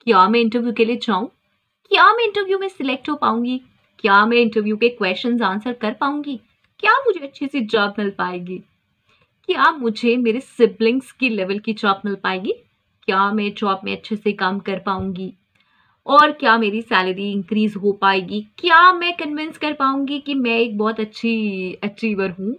क्या मैं इंटरव्यू के लिए जाऊं? क्या मैं इंटरव्यू में सिलेक्ट हो पाऊंगी? क्या मैं इंटरव्यू के क्वेश्चंस आंसर कर पाऊंगी? क्या मुझे अच्छी सी जॉब मिल पाएगी? क्या मुझे मेरे सिबलिंग्स की लेवल की जॉब मिल पाएगी? क्या मैं जॉब में अच्छे से काम कर पाऊंगी? और क्या मेरी सैलरी इंक्रीज हो पाएगी? क्या मैं कन्विंस कर पाऊंगी कि मैं एक बहुत अच्छी अचीवर हूँ?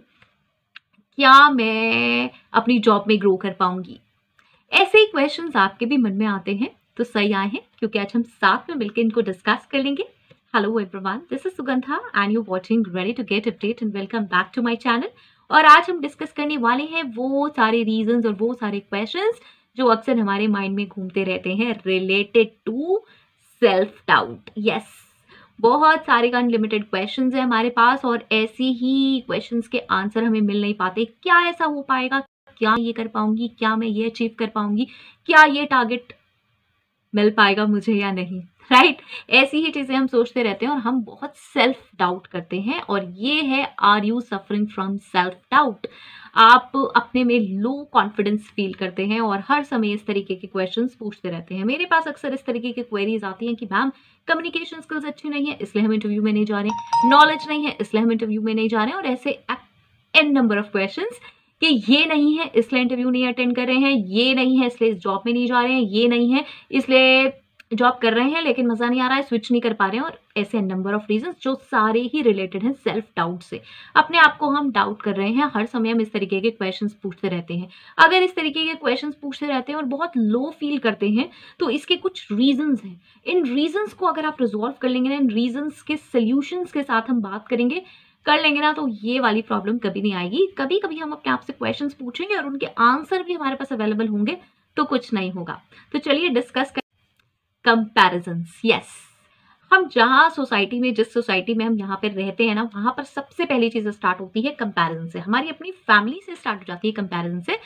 क्या मैं अपनी जॉब में ग्रो कर पाऊंगी? ऐसे ही क्वेश्चंस आपके भी मन में आते हैं तो सही आए हैं, क्योंकि आज हम साथ में मिलकर इनको डिस्कस कर लेंगे। Hello everyone, this is Sugandha and you watching ready to get update and welcome back to my channel. और आज हम डिस्कस करने वाले हैं वो सारे रीजंस और वो सारे क्वेश्चंस जो अक्सर हमारे माइंड में घूमते रहते हैं related to self doubt. Yes, बहुत सारे अनलिमिटेड क्वेश्चंस है हमारे पास और ऐसी ही क्वेश्चंस के आंसर हमें मिल नहीं पाते। क्या ऐसा हो पाएगा? क्या ये कर पाऊंगी? क्या मैं ये अचीव कर पाऊंगी? क्या ये टारगेट मिल पाएगा मुझे या नहीं? राइट, ऐसी ही चीजें हम सोचते रहते हैं और हम बहुत सेल्फ डाउट करते हैं। और ये है, are you suffering from self doubt? आप अपने में लो कॉन्फिडेंस फील करते हैं और हर समय इस तरीके के क्वेश्चंस पूछते रहते हैं। मेरे पास अक्सर इस तरीके की क्वेरीज आती हैं कि मैम कम्युनिकेशन स्किल्स अच्छी नहीं है इसलिए हम इंटरव्यू में नहीं जा रहे, नॉलेज नहीं है इसलिए हम इंटरव्यू में नहीं जा रहे हैं, और ऐसे एन नंबर ऑफ क्वेश्चंस कि ये नहीं है इसलिए इंटरव्यू नहीं अटेंड कर रहे हैं, ये नहीं है इसलिए इस जॉब में नहीं जा रहे हैं, ये नहीं है इसलिए जॉब कर रहे हैं लेकिन मजा नहीं आ रहा है, स्विच नहीं कर पा रहे हैं, और ऐसे नंबर ऑफ रीजंस जो सारे ही रिलेटेड हैं सेल्फ डाउट से। अपने आप को हम डाउट कर रहे हैं, हर समय हम इस तरीके के क्वेश्चंस पूछते रहते हैं। अगर इस तरीके के क्वेश्चंस पूछते रहते हैं और बहुत लो फील करते हैं तो इसके कुछ रीजंस हैं। इन रीजंस को अगर आप रिजॉल्व कर लेंगे ना, इन रीजंस के सोल्यूशंस के साथ हम बात करेंगे कर लेंगे ना, तो ये वाली प्रॉब्लम कभी नहीं आएगी। कभी कभी हम अपने आप से क्वेश्चंस पूछेंगे और उनके आंसर भी हमारे पास अवेलेबल होंगे तो कुछ नहीं होगा। तो चलिए डिस्कस कर कंपैरिजंस। यस, हम जहाँ सोसाइटी में, जिस सोसाइटी में हम यहाँ पे रहते हैं ना, वहां पर सबसे पहली चीज स्टार्ट होती है कंपैरिजन से। हमारी अपनी फैमिली से स्टार्ट हो जाती है कंपैरिजन से।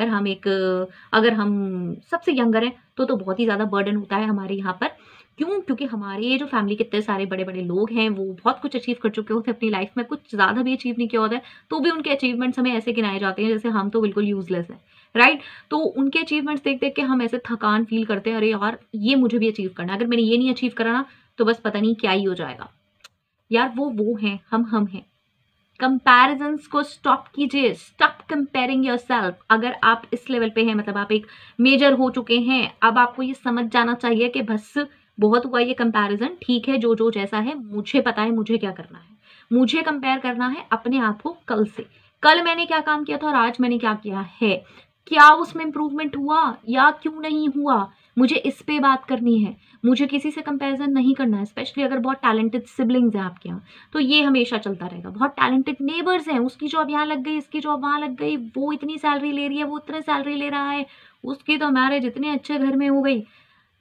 अगर हम सबसे यंगर हैं तो बहुत ही ज्यादा बर्डन होता है हमारे यहाँ पर। क्यों? क्योंकि हमारे जो फैमिली के इतने सारे बड़े बड़े लोग हैं वो बहुत कुछ अचीव कर चुके होते हैं अपनी लाइफ में, कुछ ज्यादा भी अचीव नहीं किया होता है तो भी उनके अचीवमेंट्स हमें ऐसे गिनाए जाते हैं जैसे हम तो बिल्कुल यूजलेस हैं। राइट, तो उनके अचीवमेंट्स देख देख के हम ऐसे थकान फील करते हैं, अरे यार ये मुझे भी अचीव करना है, अगर मैंने ये नहीं अचीव करा ना तो बस पता नहीं क्या ही हो जाएगा। यार वो हैं, हम हैं। कंपैरिजंस को स्टॉप कीजिए, स्टॉप कंपेयरिंग योरसेल्फ। अगर आप इस लेवल पे हैं, मतलब आप एक मेजर हो चुके हैं, अब आपको ये समझ जाना चाहिए कि बस बहुत हुआ ये कंपैरिजन, ठीक है जो जो जैसा है मुझे पता है मुझे क्या करना है। मुझे कंपेयर करना है अपने आप को कल से। कल मैंने क्या काम किया था और आज मैंने क्या किया है, क्या उसमें इंप्रूवमेंट हुआ या क्यों नहीं हुआ, मुझे इस पे बात करनी है। मुझे किसी से कंपैरिजन नहीं करना है, स्पेशली अगर बहुत टैलेंटेड सिबलिंग्स हैं आपके यहाँ तो ये हमेशा चलता रहेगा। बहुत टैलेंटेड नेबर्स हैं, उसकी जॉब यहाँ लग गई, इसकी जॉब वहां लग गई, वो इतनी सैलरी ले रही है, वो इतनी सैलरी ले रहा है, उसकी तो मैरिज इतने अच्छे घर में हो गई।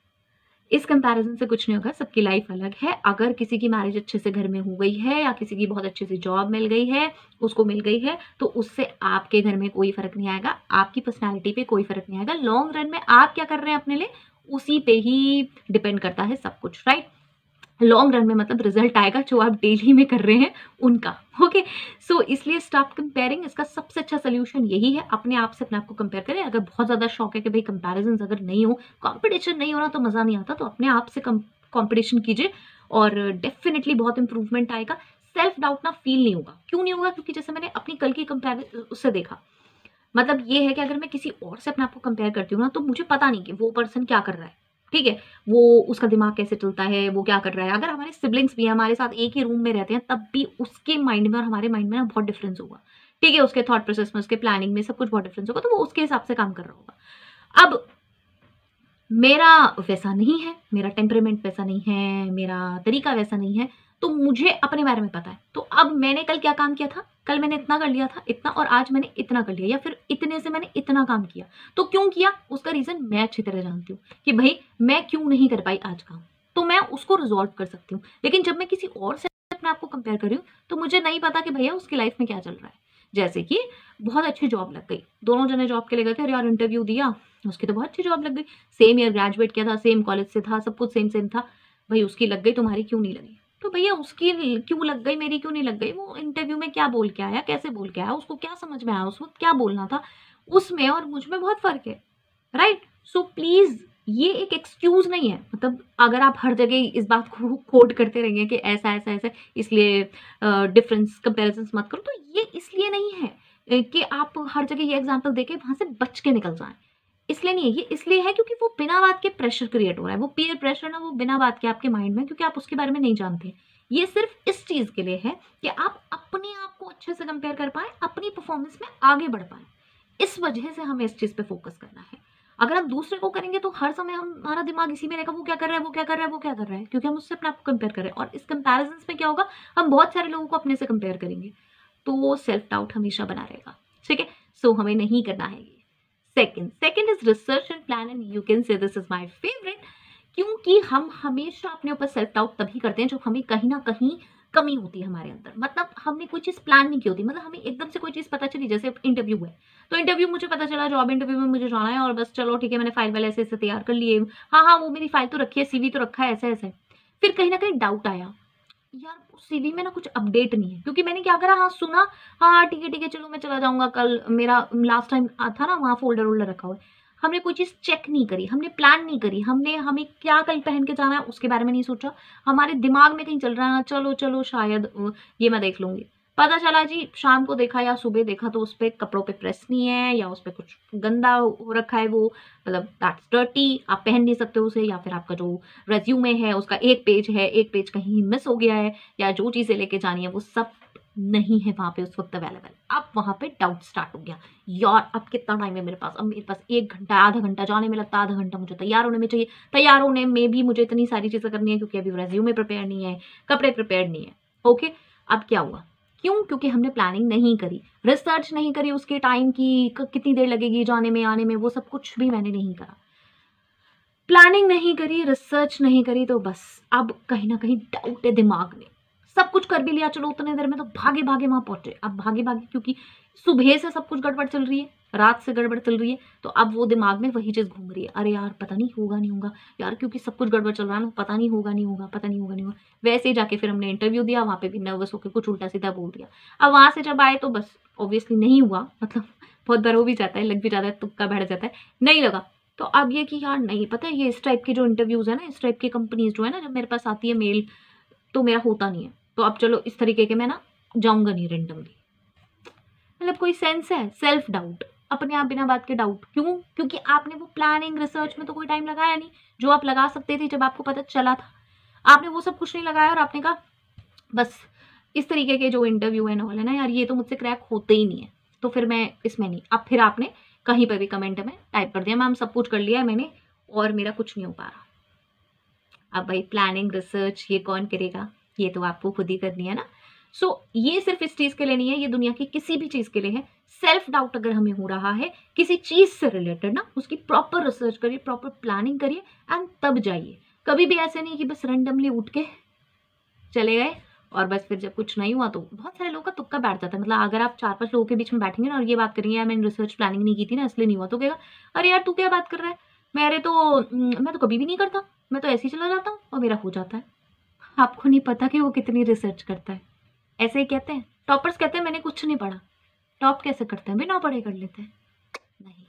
इस कंपैरिजन से कुछ नहीं होगा, सबकी लाइफ अलग है। अगर किसी की मैरिज अच्छे से घर में हो गई है या किसी की बहुत अच्छे से जॉब मिल गई है, उसको मिल गई है, तो उससे आपके घर में कोई फर्क नहीं आएगा, आपकी पर्सनैलिटी पे कोई फर्क नहीं आएगा। लॉन्ग रन में आप क्या कर रहे हैं अपने लिए, उसी पे ही डिपेंड करता है सब कुछ। राइट, लॉन्ग रन में मतलब रिजल्ट आएगा जो आप डेली में कर रहे हैं उनका। ओके, सो इसलिए स्टॉप कंपेयरिंग, इसका सबसे अच्छा सोल्यूशन यही है, अपने आप से अपने आप को कंपेयर करें। अगर बहुत ज्यादा शौक है कि भाई कंपैरिजन अगर नहीं हो, कंपटीशन नहीं हो रहा तो मजा नहीं आता, तो अपने आप से कंपटीशन कीजिए और डेफिनेटली बहुत इंप्रूवमेंट आएगा। सेल्फ डाउट ना फील नहीं होगा। क्यों नहीं होगा? क्योंकि जैसे मैंने अपनी कल की कंपेयर उससे देखा, मतलब ये है कि अगर मैं किसी और से अपने आप को कंपेयर करती हूँ ना तो मुझे पता नहीं कि वो पर्सन क्या कर रहा है। ठीक है, वो उसका दिमाग कैसे चलता है, वो क्या कर रहा है। अगर हमारे सिबलिंग्स भी हमारे साथ एक ही रूम में रहते हैं तब भी उसके माइंड में और हमारे माइंड में ना बहुत डिफरेंस होगा। ठीक है, उसके थॉट प्रोसेस में, उसके प्लानिंग में सब कुछ बहुत डिफरेंस होगा, तो वो उसके हिसाब से काम कर रहा होगा। अब मेरा वैसा नहीं है, मेरा टेम्परेमेंट वैसा नहीं है, मेरा तरीका वैसा नहीं है, तो मुझे अपने बारे में पता है। तो अब मैंने कल क्या काम किया था, कल मैंने इतना कर लिया था इतना, और आज मैंने इतना कर लिया, या फिर इतने से मैंने इतना काम किया। तो क्यों किया, उसका रीजन मैं अच्छी तरह जानती हूँ कि भाई मैं क्यों नहीं कर पाई आज काम, तो मैं उसको रिजॉल्व कर सकती हूँ। लेकिन जब मैं किसी और से अपने आप को कंपेयर कर रही हूँ तो मुझे नहीं पता कि भैया उसकी लाइफ में क्या चल रहा है। जैसे कि बहुत अच्छी जॉब लग गई, दोनों जने जॉब के लिए गए थे, अरे यार इंटरव्यू दिया, उसकी तो बहुत अच्छी जॉब लग गई, सेम ईयर ग्रेजुएट किया था, सेम कॉलेज से था, सब कुछ सेम सेम था। भाई उसकी लग गई, तुम्हारी क्यों नहीं लगी? तो भैया उसकी क्यों लग गई, मेरी क्यों नहीं लग गई? वो इंटरव्यू में क्या बोल के आया, कैसे बोल के आया, उसको क्या समझ में आया, उसको क्या बोलना था, उसमें और मुझ में बहुत फर्क है। राइट, सो प्लीज ये एक एक्सक्यूज नहीं है। मतलब अगर आप हर जगह इस बात को कोट करते रहेंगे कि ऐसा ऐसा ऐसा इसलिए डिफरेंस कंपैरिजन मत करो, तो ये इसलिए नहीं है कि आप हर जगह ये एग्जांपल देके वहां से बच के निकल जाएं। इसलिए नहीं है, ये इसलिए है क्योंकि वो बिना बात के प्रेशर क्रिएट हो रहा है। वो पीयर प्रेशर ना, वो बिना बात के आपके माइंड में, क्योंकि आप उसके बारे में नहीं जानते। ये सिर्फ इस चीज के लिए है कि आप अपने आप को अच्छे से कंपेयर कर पाए, अपनी परफॉर्मेंस में आगे बढ़ पाए। इस वजह से हमें इस चीज पे फोकस करना है। अगर हम दूसरे को करेंगे तो हर समय हमारा दिमाग इसी में रहेगा, वो क्या कर रहा है, वो क्या कर रहा है, वो क्या कर रहा है, क्योंकि हम उससे अपने आप को कंपेयर कर रहे हैं। और इस कंपैरिजन में क्या होगा, हम बहुत सारे लोगों को अपने से कंपेयर करेंगे, तो वो सेल्फ डाउट हमेशा बना रहेगा। ठीक है, सो हमें नहीं करना है ये। Second is research and plan, and you can say this is my favourite, क्योंकि हम हमेशा अपने ऊपर सेल्फ डाउट तभी करते हैं जब हमें कहीं ना कहीं कमी होती है हमारे अंदर। मतलब हमने कोई चीज प्लान नहीं की होती, मतलब हमें एकदम से कोई चीज पता चली, जैसे इंटरव्यू है, तो इंटरव्यू मुझे पता चला जॉब इंटरव्यू में मुझे जाना है, और बस चलो ठीक है, मैंने फाइल वाले ऐसे ऐसे तैयार कर लिए, हाँ वो मेरी फाइल तो रखी है, सीवी तो रखा है, ऐसा ऐसा। फिर कहीं ना कहीं डाउट आया, यार सीवी में ना कुछ अपडेट नहीं है, क्योंकि मैंने क्या करा, हाँ सुना, हाँ ठीक है चलो मैं चला जाऊंगा कल, मेरा लास्ट टाइम था ना वहाँ फोल्डर वोल्डर रखा हुआ है। हमने कोई चीज चेक नहीं करी, हमने प्लान नहीं करी, हमने हमें क्या कल पहन के जाना है उसके बारे में नहीं सोचा। हमारे दिमाग में कहीं चल रहा है, चलो चलो शायद ये मैं देख लूंगी। पता चला जी शाम को देखा या सुबह देखा तो उस पर कपड़ों पे प्रेस नहीं है, या उस पर कुछ गंदा हो रखा है, वो मतलब दैट्स डर्टी, आप पहन नहीं सकते उसे, या फिर आपका जो रेज्यूमे है उसका एक पेज है, एक पेज कहीं मिस हो गया है, या जो चीजें लेके जानी है वो सब नहीं है वहां पे उस वक्त अवेलेबल। अब वहां पे डाउट स्टार्ट हो गया, यार अब कितना टाइम है मेरे पास, अब मेरे पास 1 घंटा, आधा घंटा जाने में लगता है, आधा घंटा मुझे तैयार होने में चाहिए, तैयार होने में भी मुझे इतनी सारी चीजें करनी है क्योंकि अभी रेज्यूमे प्रिपेयर नहीं है, कपड़े प्रिपेयर नहीं है। ओके, अब क्या हुआ, क्यों, क्योंकि हमने प्लानिंग नहीं करी, रिसर्च नहीं करी उसके टाइम की, कितनी देर लगेगी जाने में आने में, वो सब कुछ भी मैंने नहीं करा। प्लानिंग नहीं करी, रिसर्च नहीं करी, तो बस अब कहीं ना कहीं डाउट है दिमाग में। सब कुछ कर भी लिया, चलो उतने देर में तो भागे भागे वहां पहुंचे। अब भागे भागे क्योंकि सुबह से सब कुछ गड़बड़ चल रही है, रात से गड़बड़ चल रही है, तो अब वो दिमाग में वही चीज घूम रही है, अरे यार पता नहीं होगा नहीं होगा, यार क्योंकि सब कुछ गड़बड़ चल रहा है ना, पता नहीं होगा नहीं होगा, पता नहीं होगा नहीं होगा। वैसे ही जाके फिर हमने इंटरव्यू दिया, वहां पे भी नर्वस होकर कुछ उल्टा सीधा बोल दिया। अब वहां से जब आए तो बस ऑब्वियसली नहीं हुआ, मतलब बहुत बार हो भी जाता है, लग भी जाता है, तुक्का बैठ जाता है, नहीं लगा। तो अब ये कि यार नहीं पता है, ये इस टाइप के जो इंटरव्यूज है ना, इस टाइप की कंपनीज जो है ना, जब मेरे पास आती है मेल, तो मेरा होता नहीं है, तो अब चलो इस तरीके के मैं ना जाऊंगा नहीं रेंडमली। मतलब कोई सेंस है, सेल्फ डाउट, अपने आप बिना बात के डाउट, क्यों, क्योंकि आपने वो प्लानिंग रिसर्च में तो कोई टाइम लगाया नहीं, जो आप लगा सकते थे जब आपको पता चला था, आपने वो सब कुछ नहीं लगाया, और आपने कहा बस इस तरीके के जो इंटरव्यू है ना ना यार, ये तो मुझसे क्रैक होते ही नहीं है, तो फिर मैं इसमें नहीं। अब फिर आपने कहीं पर भी कमेंट में टाइप कर दिया, मैम सब कुछ कर लिया है मैंने और मेरा कुछ नहीं हो पा रहा। अब भाई प्लानिंग रिसर्च ये कौन करेगा, ये तो आपको खुद ही करनी है ना। सो ये सिर्फ इस चीज के लिए नहीं है, ये दुनिया की किसी भी चीज के लिए है। सेल्फ डाउट अगर हमें हो रहा है किसी चीज से रिलेटेड ना, उसकी प्रॉपर रिसर्च करिए, प्रॉपर प्लानिंग करिए, एंड तब जाइए। कभी भी ऐसे नहीं कि बस रेंडमली उठ के चले गए और बस फिर जब कुछ नहीं हुआ तो बहुत सारे लोगों का तुक्का बैठ जाता है। मतलब अगर आप 4-5 लोगों के बीच में बैठेंगे ना और ये बात करेंगे यार मैंने रिसर्च प्लानिंग नहीं की थी ना इसलिए नहीं हुआ, तो कहेगा अरे यार तू क्या बात कर रहा है, मैं तो कभी भी नहीं करता, मैं तो ऐसे ही चला जाता हूँ और मेरा हो जाता है। आपको नहीं पता कि वो कितनी रिसर्च करता है। ऐसे ही कहते हैं टॉपर्स, कहते हैं मैंने कुछ नहीं पढ़ा। टॉप कैसे करते हैं, बिना पढ़े कर लेते हैं? नहीं,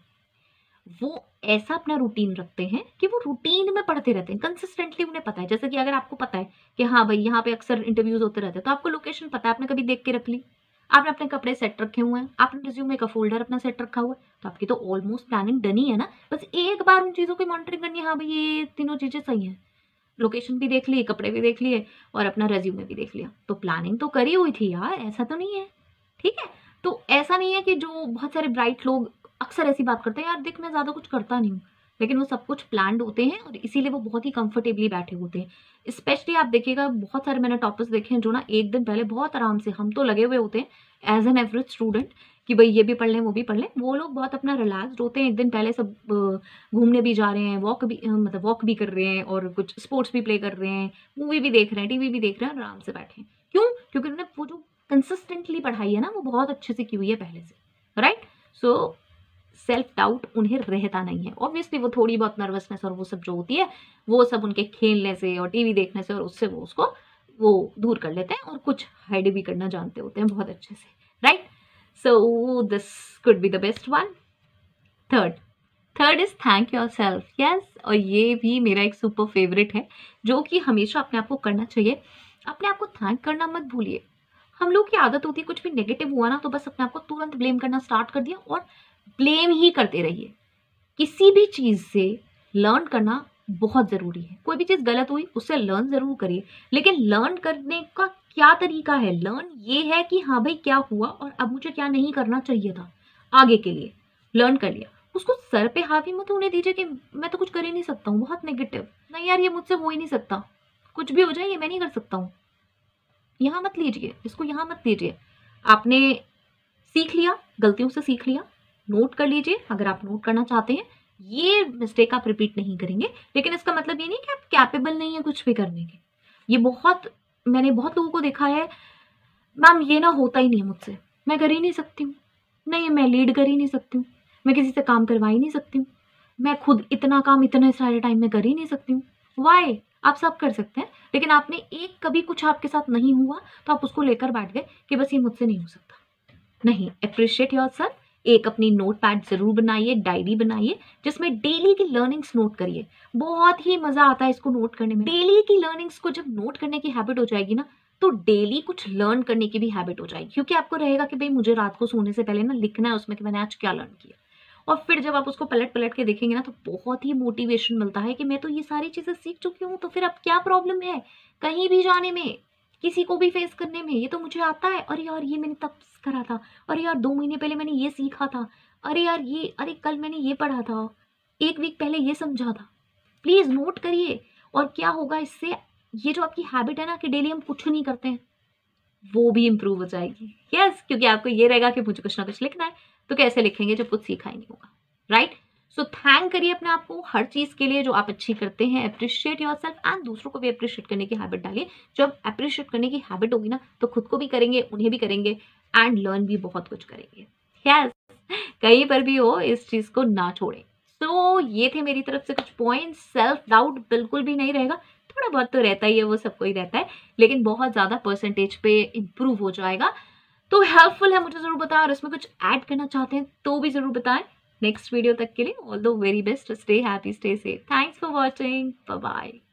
वो ऐसा अपना रूटीन रखते हैं कि वो रूटीन में पढ़ते रहते हैं कंसिस्टेंटली। उन्हें पता है, जैसे कि अगर आपको पता है कि हाँ भाई यहाँ पे अक्सर इंटरव्यूज होते रहते हैं, तो आपको लोकेशन पता है, आपने कभी देख के रख ली, आपने अपने कपड़े सेट रखे हुए हैं, आपने रिज्यूमे का फोल्डर अपना सेट रखा हुआ है, तो आपकी तो ऑलमोस्ट प्लानिंग डन ही है ना। बस एक बार उन चीजों की मॉनिटरिंग करनी है, हाँ भाई ये तीनों चीजें सही है, लोकेशन भी देख ली, कपड़े भी देख लिए और अपना रेज्यूमे भी देख लिया, तो प्लानिंग तो करी हुई थी यार, ऐसा तो नहीं है। ठीक है, तो ऐसा नहीं है कि जो बहुत सारे ब्राइट लोग अक्सर ऐसी बात करते हैं यार देख मैं ज्यादा कुछ करता नहीं हूँ, लेकिन वो सब कुछ प्लान्ड होते हैं और इसीलिए वो बहुत ही कंफर्टेबली बैठे होते हैं। स्पेशली आप देखिएगा बहुत सारे मैंने टॉपर्स देखे हैं जो ना एक दिन पहले बहुत आराम से, हम तो लगे हुए होते हैं एज एन एवरेज स्टूडेंट कि भाई ये भी पढ़ लें वो भी पढ़ लें, वो लोग बहुत अपना रिलैक्सड होते हैं, एक दिन पहले सब घूमने भी जा रहे हैं, वॉक भी कर रहे हैं और कुछ स्पोर्ट्स भी प्ले कर रहे हैं, मूवी भी देख रहे हैं, टीवी भी देख रहे हैं, आराम से बैठे हैं। क्यों, क्योंकि उन्होंने वो जो कंसिस्टेंटली पढ़ाई है ना वो बहुत अच्छे से की हुई है पहले से, राइट। सो सेल्फ डाउट उन्हें रहता नहीं है। ऑब्वियसली वो थोड़ी बहुत नर्वसनेस और वो सब जो होती है वो सब उनके खेलने से और टीवी देखने से और उससे वो उसको वो दूर कर लेते हैं और कुछ हाइड भी करना जानते होते हैं बहुत अच्छे से, right. So this could be the best one. Third, third is thank yourself. Yes, और ये भी मेरा एक सुपर फेवरेट है जो कि हमेशा अपने आप को करना चाहिए। अपने आप को थैंक करना मत भूलिए। हम लोग की आदत होती है कुछ भी नेगेटिव हुआ ना तो बस अपने आप को तुरंत ब्लेम करना स्टार्ट कर दिया और ब्लेम ही करते रहिए। किसी भी चीज़ से लर्न करना बहुत ज़रूरी है। कोई भी चीज़ गलत हुई उससे लर्न ज़रूर करिए, लेकिन लर्न करने का क्या तरीका है? लर्न ये है कि हाँ भाई क्या हुआ और अब मुझे क्या नहीं करना चाहिए था आगे के लिए। लर्न कर लिया, उसको सर पे हावी मत होने दीजिए कि मैं तो कुछ कर ही नहीं सकता हूँ, बहुत नेगेटिव, नहीं यार ये मुझसे हो ही नहीं सकता, कुछ भी हो जाए ये मैं नहीं कर सकता हूँ। यहाँ मत लीजिए, इसको यहाँ मत लीजिए। आपने सीख लिया, गलतियों से सीख लिया, नोट कर लीजिए अगर आप नोट करना चाहते हैं। ये मिस्टेक आप रिपीट नहीं करेंगे, लेकिन इसका मतलब ये नहीं कि आप कैपेबल नहीं है कुछ भी करने के। ये मैंने बहुत लोगों को देखा है, मैम ये ना होता ही नहीं है मुझसे, मैं कर ही नहीं सकती हूँ, नहीं मैं लीड कर ही नहीं सकती हूँ, मैं किसी से काम करवा ही नहीं सकती हूँ, मैं खुद इतना काम इतने सारे टाइम में कर ही नहीं सकती हूँ। वाई? आप सब कर सकते हैं, लेकिन आपने एक कभी कुछ आपके साथ नहीं हुआ तो आप उसको लेकर बैठ गए कि बस ये मुझसे नहीं हो सकता। नहीं, अप्रिशिएट योरसेल्फ। एक अपनी नोट पैड जरूर बनाइए, डायरी बनाइए जिसमें डेली की लर्निंग्स नोट करिए। बहुत ही मजा आता है इसको नोट करने में। डेली की लर्निंग्स को जब नोट करने की हैबिट हो जाएगी ना तो डेली कुछ लर्न करने की भी हैबिट हो जाएगी, क्योंकि आपको रहेगा कि भाई मुझे रात को सोने से पहले ना लिखना है उसमें कि मैंने आज क्या लर्न किया। और फिर जब आप उसको पलट पलट के देखेंगे ना तो बहुत ही मोटिवेशन मिलता है कि मैं तो ये सारी चीजें सीख चुकी हूँ, तो फिर अब क्या प्रॉब्लम है कहीं भी जाने में, किसी को भी फेस करने में। ये तो मुझे आता है, अरे यार ये मैंने तब करा था, अरे यार 2 महीने पहले मैंने ये सीखा था, अरे यार ये, अरे कल मैंने ये पढ़ा था, 1 वीक पहले ये समझा था। प्लीज नोट करिए। और क्या होगा इससे, ये जो आपकी हैबिट है ना कि डेली हम कुछ नहीं करते हैं, वो भी इंप्रूव हो जाएगी। यस, क्योंकि आपको ये रहेगा कि मुझे कुछ ना कुछ लिखना है, तो कैसे लिखेंगे जब कुछ सीखा ही नहीं होगा, राइट? सो थैंक करिए अपने आप को हर चीज के लिए जो आप अच्छी करते हैं। अप्रिशिएट योरसेल्फ एंड दूसरों को भी अप्रिशिएट करने की हैबिट डालिए। जब अप्रिशिएट करने की हैबिट होगी ना तो खुद को भी करेंगे, उन्हें भी करेंगे एंड लर्न भी बहुत कुछ करेंगे। यस, कहीं पर भी हो इस चीज को ना छोड़ें। तो ये थे मेरी तरफ से कुछ पॉइंट्स। सेल्फ डाउट बिल्कुल भी नहीं रहेगा, थोड़ा बहुत तो रहता ही है, वो सबको ही रहता है, लेकिन बहुत ज्यादा परसेंटेज पे इम्प्रूव हो जाएगा। तो हेल्पफुल है, मुझे जरूर बताएं, और इसमें कुछ ऐड करना चाहते हैं तो भी जरूर बताएं। नेक्स्ट वीडियो तक के लिए all the very best, stay happy, stay safe, thanks for watching, bye bye.